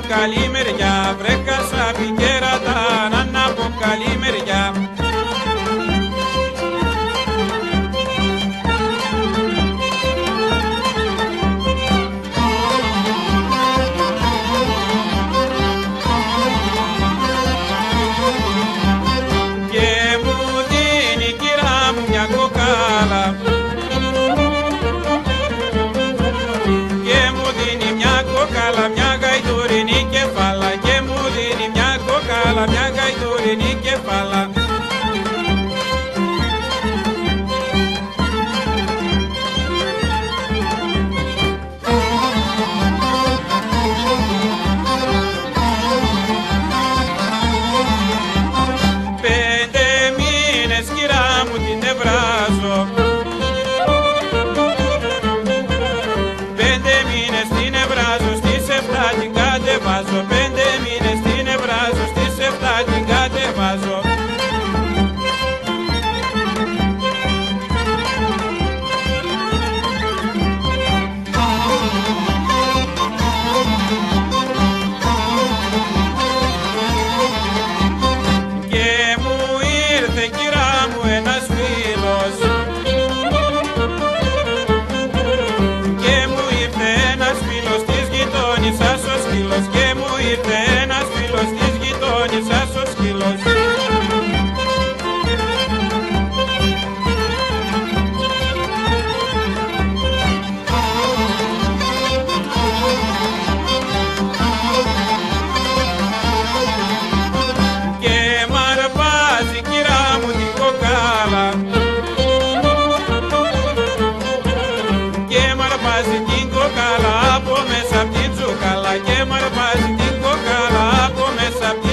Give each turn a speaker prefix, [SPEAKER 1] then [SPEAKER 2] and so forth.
[SPEAKER 1] καλή μεριά, βρε Κασάπη κέρατα, να από καλή μεριά. Και μου δίνει κυρά μου μια κοκάλα, μια γαϊδουρινή κεφάλα, και μου δίνει μια κοκάλα, μια γαϊδουρινή κεφάλα. Πέντε μήνες κυρά μου την ευράζω, την κατεβάζω, 5 μήνες την ευράζω, στις 7 την κατεβάζω. Και μου ήρθε κυρά μου ένας φίλος, και μου ήρθε ένας φίλος της γειτόνισσας ο σκύλος, και μου ήρθε ένας φίλος της γειτόνισσας ο σκύλος. Και μ' αρπάζει κυρά μου την κοκάλα, και μ' αρπάζει την κοκάλα από μέσα απ' την τσουκάλα, και μ' αρπάζει την κοκάλα από μέσα απ'